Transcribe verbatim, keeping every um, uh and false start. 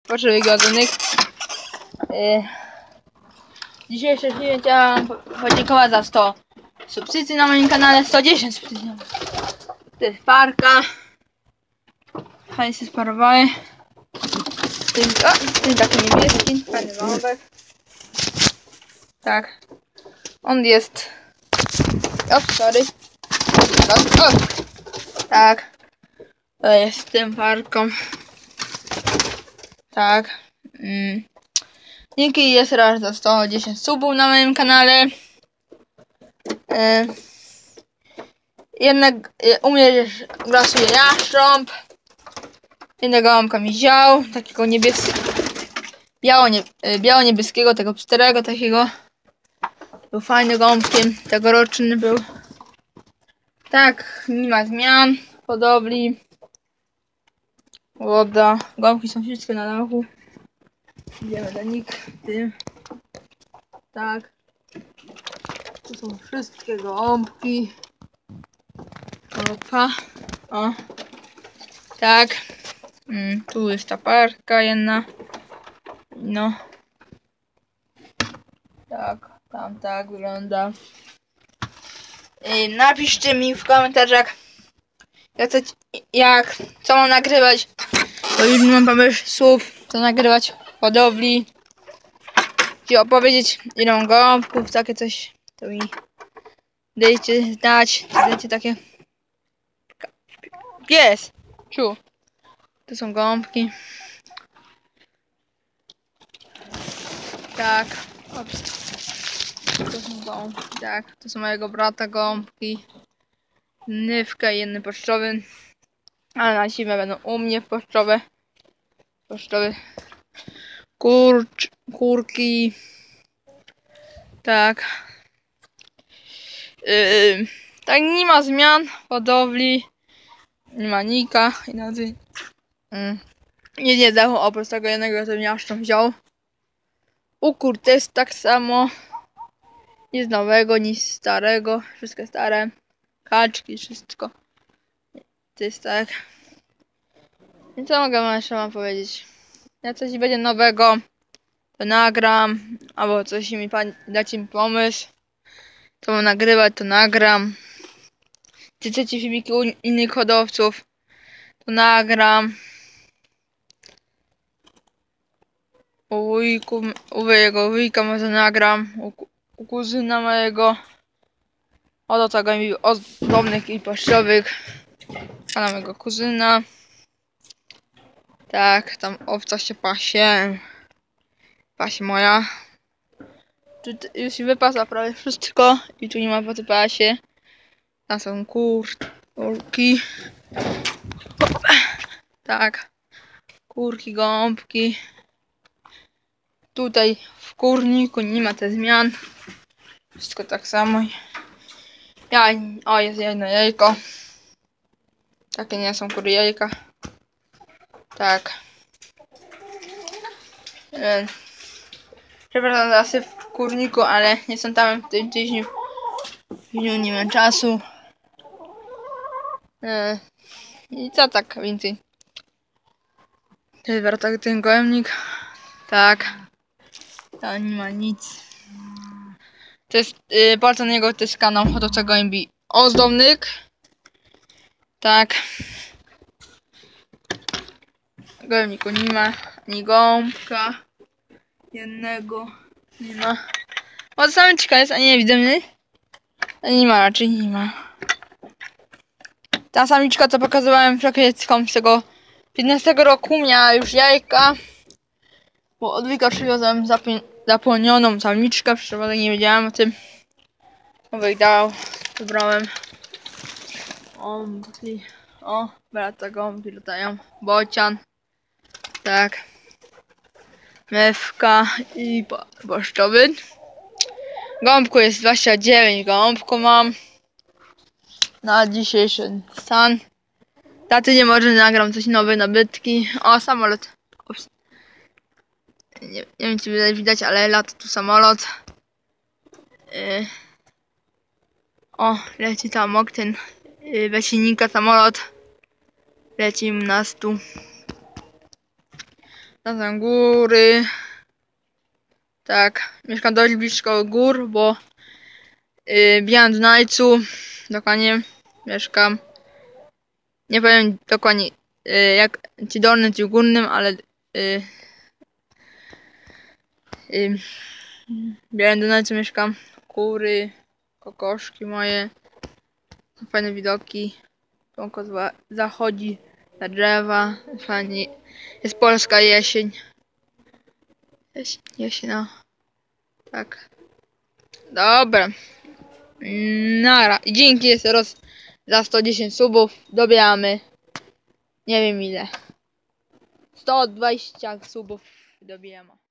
pocztowych ładunek. Yy. Dzisiejsze filmie chciałam podziękować za sto subskrypcji na moim kanale, sto dziesięć subskrypcji. To jest parka. Fajnie się sparowały. To jest, o, to jest taki niebieski, fajny wąbek. Tak. On jest... O, sorry. O, tak. To jest tym parką. Tak. Mm. Dzięki jest raz za sto dziesięć subów na moim kanale. Yy. Jednak yy, u mnie grasuje jastrząb. Jednego gołąbka mi wziął. Takiego niebieskiego. Biało, nie, yy, biało-niebieskiego, tego psterego takiego. Był fajny gołąbkiem. Tegoroczny był. Tak, nie ma zmian. Hodowli. Woda. Gołąbki są wszystkie na dachu. Idziemy do nich. Tym. Tak. Tu są wszystkie gołąbki. Opa. O. Tak. Mm, tu jest ta parka jedna. No. Tak. Tam tak wygląda. Yy, napiszcie mi w komentarzach, jak, chcecie, jak co mam nagrywać. Bo już nie mam pomysłów, co nagrywać w hodowli. Czy opowiedzieć, ile mam gołąbków, takie coś. To mi dajcie znać. Dajcie takie. Pies! Ciu. To są gołąbki. Tak. Ops. To są gołąbki, tak. To są mojego brata gołąbki. Nywka i jedny pocztowy. Ale na zimę będą u mnie w pocztowe. Pocztowy. Kurcz, kurki. Tak. Yy, tak, nie ma zmian w hodowli. Nie ma nika. Inaczej. Yy. Nie, nie dało oprócz tego jednego, co miaszczą wziął. U kur jest tak samo. Nic nowego, nic starego. Wszystko stare. Kaczki, wszystko. To jest tak. I co mogę jeszcze wam powiedzieć? Jak coś będzie nowego, to nagram. Albo coś mi pan dacie mi pomysł, to mam nagrywać, to nagram. Czy chcecie filmiki u innych hodowców, to nagram. U wujku, u jego wujka może nagram. U, u kuzyna mojego. O do tego mi ozdobnych i pocztowych. A na mojego kuzyna. Tak, tam owca się pasie. Pasie moja. Tu już wypasa prawie wszystko. I tu nie ma po tym pasie. Tam są kur, kurki. Tak. Kurki, gąbki. Tutaj w kurniku nie ma te zmian. Wszystko tak samo. Jaj, o, jest jedno jajko. Takie nie są kury jajka. Tak. Yy. Przepraszam za syf w kurniku, ale nie są tam w tym tygodniu. W dniu nie mam czasu. Yy. I co tak więcej? To jest warto ten gołębnik. Tak. Tam nie ma nic. To jest yy, polecam niego, to jest kanał hodowca gołębi ozdobnych. Tak. Gołębniku nie ma, ani gąbka. Jednego nie ma. O, samiczka jest, a nie widzimy. Nie ma, raczej nie ma. Ta samiczka, co pokazywałem przekiecką z tego piętnastego roku, miała już jajka. Bo od wujka przywiozłem zapłonioną samiczkę, przecież nie wiedziałem o tym. Wujek dał, wybrałem. O, o, brata gąbki latają. Bocian. Tak. Mewka i pocztowy. Gąbku jest dwadzieścia dziewięć, gąbku mam. Na dzisiejszy stan. Taty nie może nagram coś nowe nabytki. O, samolot. Ups. Nie, nie wiem, czy widać, ale lata tu samolot. Yy. O, leci tam ok, ten yy, bez silnika samolot. Leci u nas tu. Tam są góry. Tak, mieszkam dość blisko gór, bo yy, w Dunajcu dokładnie mieszkam. Nie powiem dokładnie yy, jak ci dolnym, ci górnym, ale yy, yy, w Dunajcu mieszkam. Kury, kokoszki moje. Fajne widoki. Słonko zachodzi za drzewa. Fajnie. Jest polska jesień. Jesień, jesień, no. Tak. Dobra. Nara. I dzięki jeszcze raz za sto dziesięć subów. Dobijamy. Nie wiem ile. sto dwadzieścia subów dobijamy.